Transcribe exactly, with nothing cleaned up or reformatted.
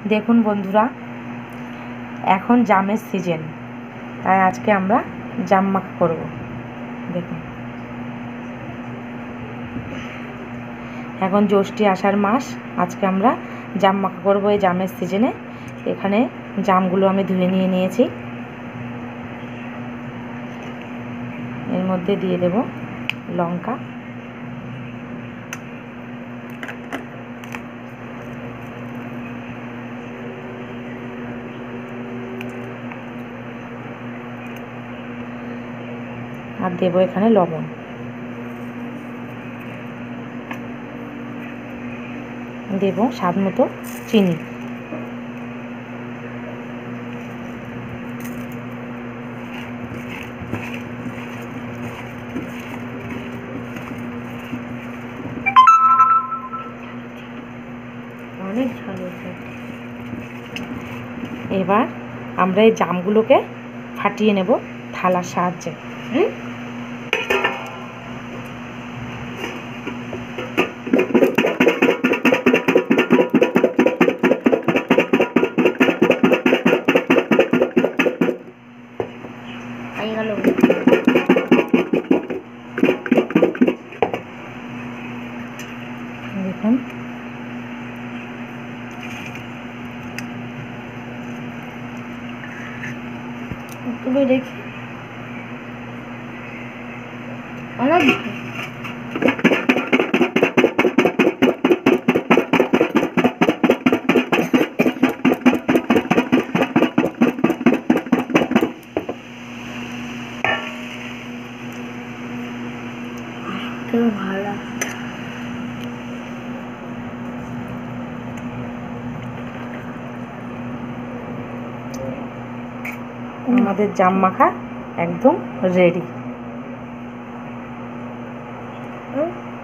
দেখুন বন্ধুরা, এখন জামের সিজন, তাই আজকে আমরা জাম মাখা করব। দেখুন, এখন জ্যৈষ্ঠী আষাঢ় মাস, আজকে আমরা জাম মাখা করব এই জামের সিজনে। এখানে জামগুলো আমি ধুয়ে নিয়ে নিয়েছি, এর মধ্যে দিয়ে দেব লঙ্কা, আর দেব এখানে লবণ। দেব স্বাদ মতো চিনি। অনেক ঝাল হয়েছে। এবার আমরা এই জামগুলোকে ফাটিয়ে নেব থালার সাহায্যে। হুম দেখুন, তুমি দেখি অনেক ভালো। আমাদের জাম মাখা একদম রেডি।